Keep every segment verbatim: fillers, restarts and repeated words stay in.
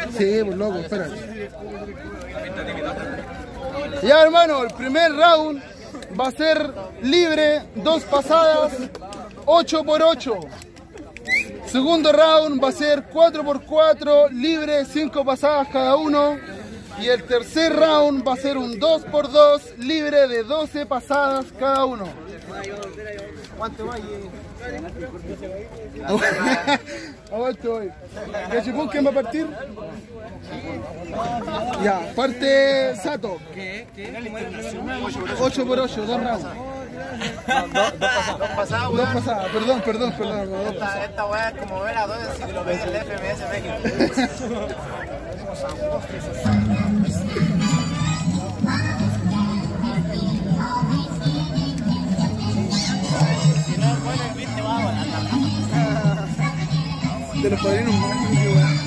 Sí, pues loco, espérate. Ya, hermano, el primer round va a ser libre, dos pasadas, ocho por ocho. Segundo round va a ser cuatro por cuatro, libre, cinco pasadas cada uno. Y el tercer round va a ser un dos por dos, libre de doce pasadas cada uno. ¿Cuánto va? Aguante hoy. ¿Cachipún quién va a partir? Ya, parte Sato. ¿Qué? ¿Qué? ocho por ocho, dos rounds. Dos pasadas, Dos pasadas, perdón, perdón, perdón. No, dos Esta, esta weá es como ver a dos enciclopedias del F M S México. Si no es bueno el beat te va a volar. de los padrinos mágicos, weón.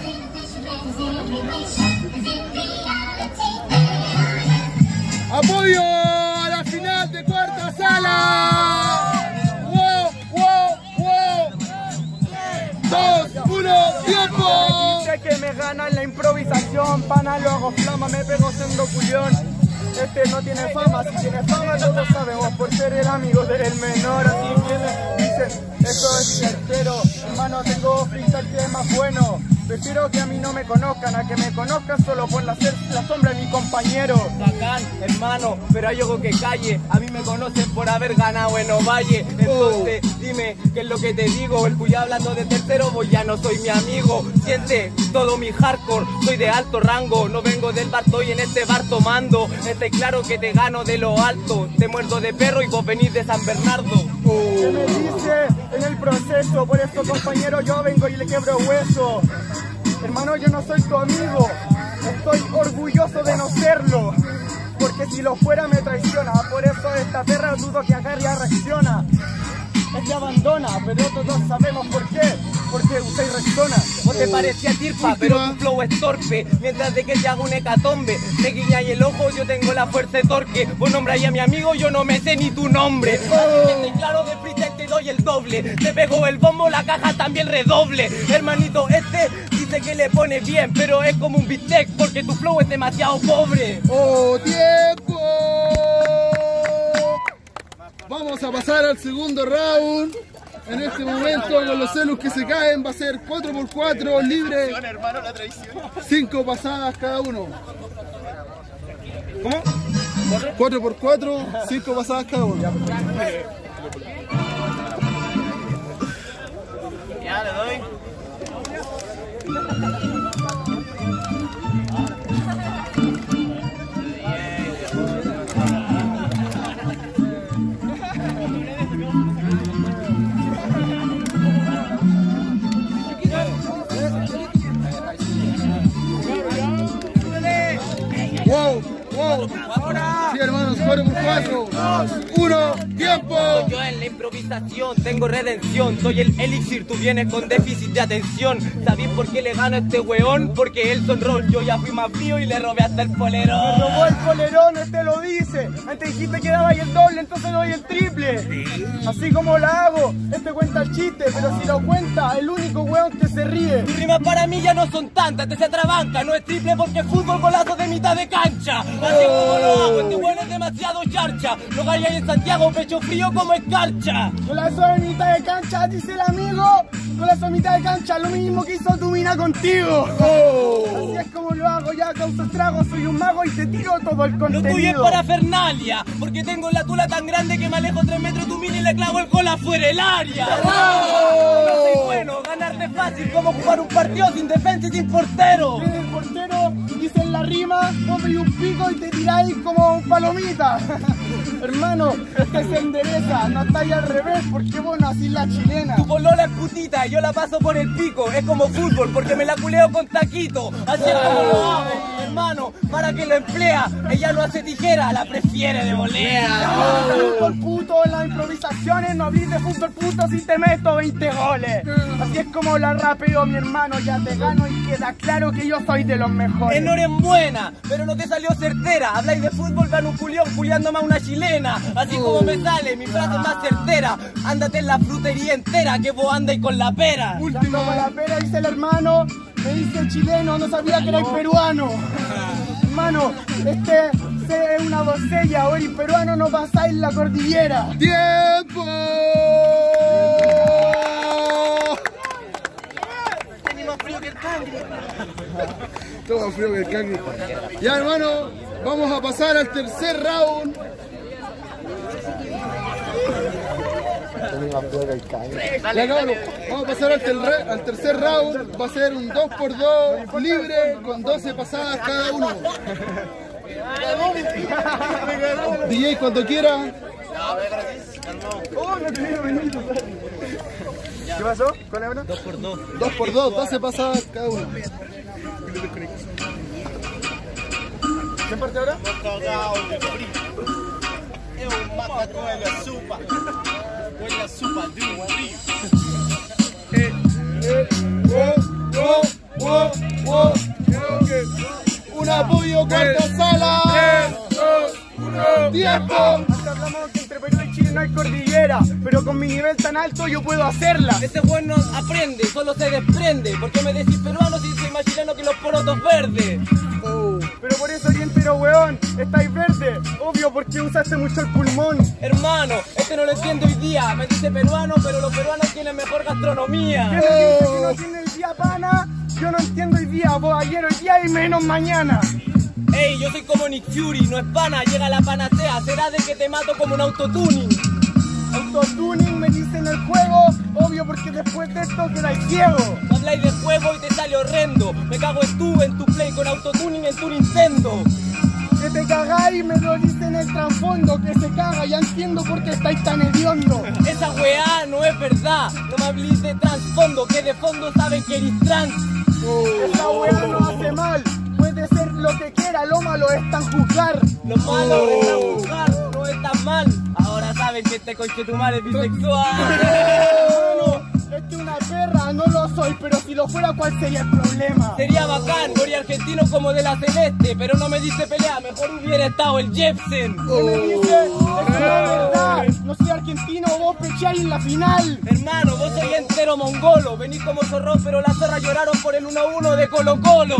¡Apoyo a la final de cuarta sala! ¡Wow, wow, wow! ¡Dos, uno, tiempo! Dice que me gana en la improvisación, pana, lo hago flama, me pego siendo culión. Este no tiene fama, si tiene fama todos sabemos por ser el amigo del menor. Así que dicen, esto es certero, hermano, tengo freestyle que es más bueno. Prefiero que a mí no me conozcan, a que me conozcan solo por la, la sombra de mi compañero. Bacán, hermano, pero hay algo que calle. A mí me conocen por haber ganado en Ovalle. Entonces, oh. dime, ¿qué es lo que te digo? El cuya hablando de tercero, vos ya no soy mi amigo. Siente todo mi hardcore, soy de alto rango. No vengo del bar, estoy en este bar tomando. Este claro que te gano de lo alto. Te muerdo de perro y vos venís de San Bernardo. Oh. ¿Qué me dice en el proceso? Por eso, compañero, yo vengo y le quebro hueso. Hermano, yo no soy tu amigo, estoy orgulloso de no serlo, porque si lo fuera me traiciona, por eso esta perra dudo que acá ya reacciona. Es que abandona, pero todos sabemos por qué, porque usted Rexona. Vos te parecía tirpa, pero tu flow es torpe. Mientras de que te hago un hecatombe, me guiñáis el ojo, yo tengo la fuerza de torque. Vos nombráis a mi amigo, yo no me sé ni tu nombre. Así que claro, de freestyle te doy el doble. Te pego el bombo, la caja también redoble. Hermanito, este dice que le pone bien, pero es como un bistec, porque tu flow es demasiado pobre. ¡Oh, tiempo! Vamos a pasar al segundo round. En este momento con los celus que se caen va a ser cuatro por cuatro, libre, cinco pasadas cada uno. ¿Cómo? cuatro por cuatro, cinco pasadas cada uno. Ya le doy. Wow, wow. Sí, hermanos, cuatro por cuatro. uno, tiempo. Yo en la improvisación tengo redención. Soy el elixir, tú vienes con déficit de atención. ¿Sabéis por qué le gano a este weón? Porque él son rol. Yo ya fui más frío y le robé hasta el polerón. Me robó el polerón, este lo dice. Antes dijiste que daba el doble, entonces doy el triple. ¿Sí? Así como la hago, este cuenta el chiste, pero si lo cuenta, el único weón que se ríe. Tus rimas para mí ya no son tantas, te se atrabanca. No es triple porque es fútbol golazo de mitad de cancha. Así como lo hago, este weón es demasiado charcha. Lo galláis en Santiago, pecho frío como escarcha. Golazo de mitad de cancha, dice el amigo. Golazo de mitad de cancha, lo mismo que hizo tu mina contigo. Oh. Así es como lo hago, ya causo estragos, soy un mago y te tiro todo el contenido. Lo tuyo es parafernalia, porque tengo la tula tan grande que me alejo tres metros tu mina y le clavo el gol afuera el área. Oh. No soy bueno, ganarte fácil como jugar un partido sin defensa y sin portero. El portero dice en la rima, vos veis un pico y te tiráis como un palomita. Hermano, este se endereza, no estáis al revés porque vos nacís la chilena. Tu polola es putita, yo la paso por el pico, es como fútbol porque me la culeo con taquito. Así es como lo hago, hermano, para que lo emplea. Ella lo hace tijera, la prefiere de volea. Oh. El puto en las improvisaciones, no hables de fútbol puto si te meto veinte goles. Así es como la rapeo, mi hermano, ya te gano y queda claro que yo soy de los mejores. Enhorabuena, pero no te salió certera. Habláis de fútbol, gano un culión, culiándome a una chilena. Así como me sale, mi frase es más certera. Ándate en la frutería entera, que vos andáis con la pera. Último con la pera, dice el hermano. Me dice chileno, no sabía que erais peruano. Hermano, este es una doncella, o eres peruano no pasáis la cordillera. ¡Tiempo! Tiene más frío que el cangre. Todo más frío que el cangre. Ya, hermano, vamos a pasar al tercer round. Ya, cabrón, vamos a pasar al, ter al tercer round. Va a ser un dos por dos libre con doce pasadas cada uno. D J cuando quiera. Oh, no te digo venir. ¿Qué pasó? ¿Cuál es ahora? Dos por dos. dos por dos, doce pasadas cada uno. ¿Qué parte ahora? É um macaco, ele é super. Ele é super de um frio. Wow, wow, wow. Un apoyo cuarta sala. Tiempo. Hasta hablamos que entre Perú y Chile no hay cordillera, pero con mi nivel tan alto yo puedo hacerla. Este weón no aprende, solo se desprende. ¿Por qué me decís peruano si soy más chileno que los porotos verdes? Pero por eso yo entero, weón, estáis verde. Obvio, porque usaste mucho el pulmón. Hermano, este no lo entiendo hoy día. Me dice peruano, pero los peruanos tienen mejor gastronomía. ¿Qué me dice que no tiene el día pana? Yo no entiendo hoy día, vos ayer, hoy día y menos mañana. Ey, yo soy como Nick Fury, no es pana, llega la panacea. Será de que te mato como un autotuning. Autotuning me dice en el juego, obvio porque después de esto quedáis ciego. Habláis de juego y te sale horrendo. Me cago en tu, en tu play, con autotuning en tu Nintendo. Que te cagáis, me lo dice en el trasfondo, que se caga, ya entiendo por qué estáis tan hediondo. Esa weá no es verdad, no me hablís de trasfondo, que de fondo saben que eres trans. Esa weá no hace mal, puede ser lo que quiera, lo malo es tan juzgar. Lo malo es tan juzgar, no es tan mal. Ahora saben que este coche tu madre es bisexual. Hermano, es que una perra no lo soy, pero si lo fuera, ¿cuál sería el problema? Sería bacán, morir argentino como de la Celeste, pero no me dice pelea, mejor hubiera estado el Jepsen. ¿Qué me dice? Es una verdad, no soy argentino, vos pecháis en la final. Hermano, vos sois entero mongolo, venís como zorrón, pero las zorras lloraron por el uno a uno de Colo Colo.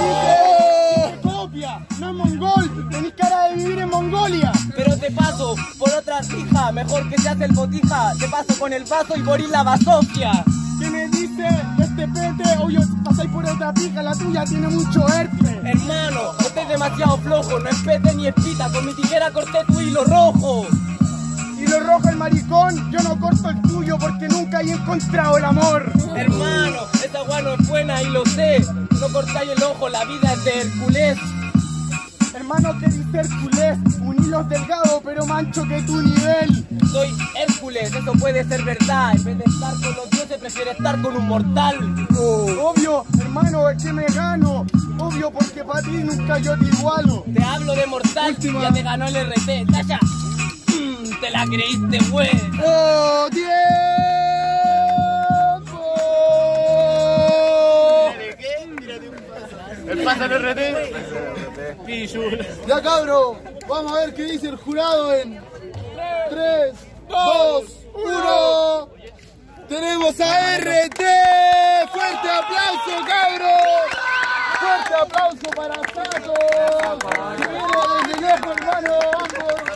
¡Oh! Copia, no es mongol, tenés cara de vivir en Mongolia. Pero te paso por otra hija, mejor que se hace el botija. Te paso con el vaso y morir la basofia. ¿Qué me dice este pete? Obvio, pasáis por otra pija, la tuya tiene mucho herpes. Hermano, este es demasiado flojo, no es pete ni es pita, con mi tijera corté tu hilo rojo. Y lo rojo el maricón, yo no corto el tuyo porque nunca he encontrado el amor. Hermano, esta agua no es buena y lo sé. No cortáis el ojo, la vida es de Hércules. Hermano, que dice Hércules, un hilo delgado pero mancho que tu nivel. Soy Hércules, eso puede ser verdad. En vez de estar con los dioses, prefiero estar con un mortal. Oh. Obvio, hermano, es que me gano. Obvio, porque para ti nunca yo te igualo. Te hablo de mortal, Última. Ya te ganó el R T. ¡Calla! Mm, te la creíste, güey. ¡Oh, tiempo! El pásalo R T. Ya, cabro, vamos a ver qué dice el jurado en tres, dos, uno. Tenemos a R T. ¡Fuerte aplauso, cabro! ¡Fuerte aplauso para Sato! Que viene desde lejos, hermano, ambos.